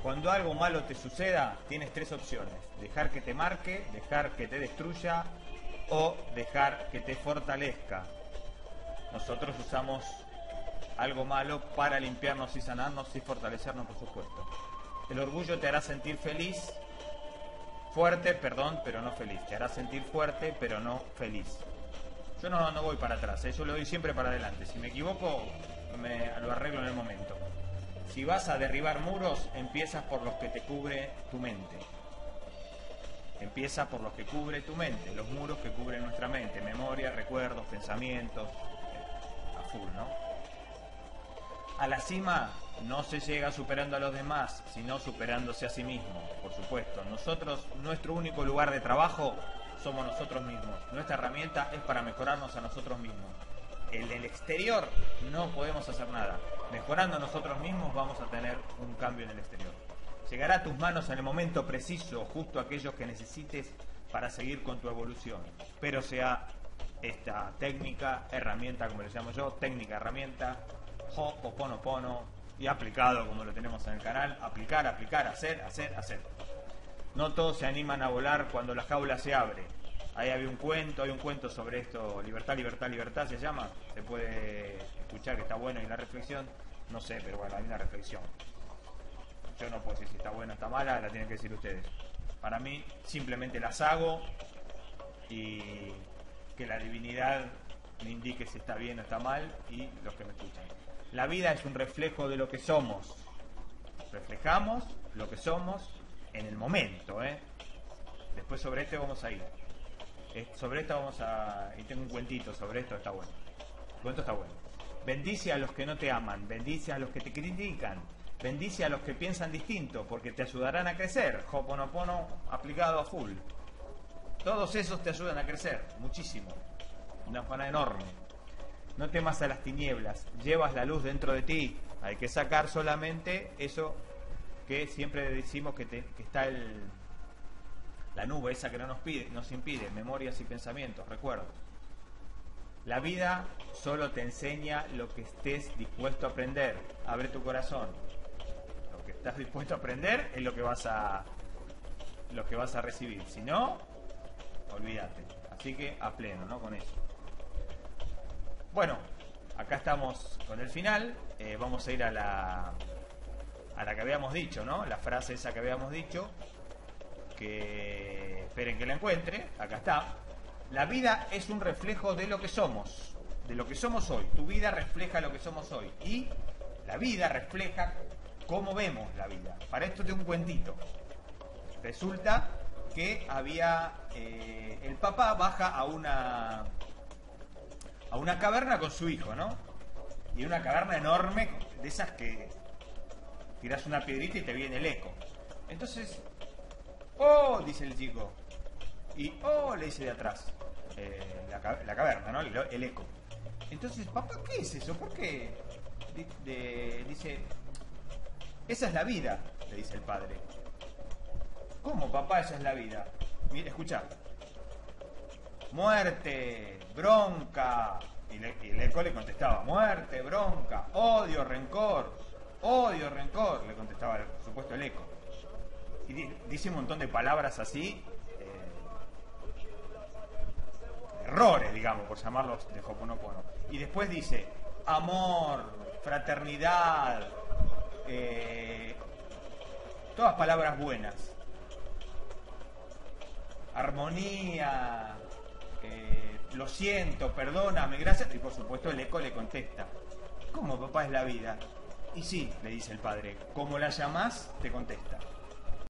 Cuando algo malo te suceda, tienes tres opciones: dejar que te marque, dejar que te destruya o dejar que te fortalezca. Nosotros usamos algo malo para limpiarnos y sanarnos y fortalecernos, por supuesto. El orgullo te hará sentir feliz, fuerte, perdón, pero no feliz. Te hará sentir fuerte, pero no feliz. Yo no voy para atrás, yo lo doy siempre para adelante. Si me equivoco, lo arreglo en el momento. Si vas a derribar muros, empiezas por los que te cubre tu mente. Empieza por los que cubre tu mente, los muros que cubren nuestra mente, memoria, recuerdos, pensamientos, a full, ¿no? A la cima no se llega superando a los demás, sino superándose a sí mismo, por supuesto. Nosotros, nuestro único lugar de trabajo somos nosotros mismos. Nuestra herramienta es para mejorarnos a nosotros mismos. En el exterior no podemos hacer nada. Mejorando a nosotros mismos vamos a tener un cambio en el exterior. Llegará a tus manos en el momento preciso, justo aquellos que necesites para seguir con tu evolución. Pero sea esta técnica, herramienta, como le llamo yo, técnica, herramienta, Ho'oponopono, y aplicado como lo tenemos en el canal, aplicar, hacer. No todos se animan a volar cuando la jaula se abre. Ahí hay un cuento sobre esto, libertad se llama, se puede escuchar que está bueno y la reflexión, no sé, pero bueno, hay una reflexión. Yo no puedo decir si está buena o está mala, la tienen que decir ustedes. Para mí, simplemente las hago y que la divinidad me indique si está bien o está mal y los que me escuchan. La vida es un reflejo de lo que somos. Reflejamos lo que somos en el momento, ¿eh? Después sobre este vamos a ir. Sobre esto vamos a... Y tengo un cuentito sobre esto, está bueno. El cuento está bueno. Bendice a los que no te aman, bendice a los que te critican, bendice a los que piensan distinto, porque te ayudarán a crecer. Ho'oponopono aplicado a full. Todos esos te ayudan a crecer, muchísimo. Una forma enorme. No temas a las tinieblas, llevas la luz dentro de ti. Hay que sacar solamente eso que siempre decimos que está la nube esa que no nos impide, memorias y pensamientos, recuerdos. La vida solo te enseña lo que estés dispuesto a aprender. Abre tu corazón. Lo que estás dispuesto a aprender es lo que vas a recibir. Si no, olvídate. Así que a pleno, ¿no? Con eso. Bueno, acá estamos con el final. Vamos a ir a la que habíamos dicho, ¿no? La frase esa que habíamos dicho. Que esperen que la encuentre. Acá está. La vida es un reflejo de lo que somos hoy. Tu vida refleja lo que somos hoy. Y la vida refleja cómo vemos la vida. Para esto tengo un cuentito. Resulta que había... el papá baja a una caverna con su hijo, ¿no? Y una caverna enorme, de esas que tirás una piedrita y te viene el eco. Entonces, ¡oh!, dice el chico. Y ¡oh!, le dice de atrás. La caverna, ¿no? El eco. Entonces, papá, ¿qué es eso? ¿Por qué? Dice, esa es la vida, le dice el padre. ¿Cómo, papá, esa es la vida? Mira, escucha. Muerte, bronca. Y el eco le contestaba, muerte, bronca, odio, rencor, le contestaba, por supuesto, el eco. Y dice un montón de palabras así, errores, digamos, por llamarlos de Ho'oponopono. Y después dice, amor, fraternidad, todas palabras buenas, armonía, lo siento, perdóname, gracias. Y por supuesto el eco le contesta, ¿cómo, papá, es la vida? Y sí, le dice el padre, como la llamás, te contesta.